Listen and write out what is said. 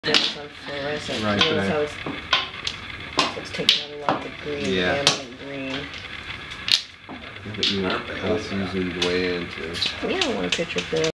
It's on fluorescent. Right, Notice but how it's taking out a lot of the green, yeah. the ambient green. But you know, that's using way into. Yeah, I want a picture for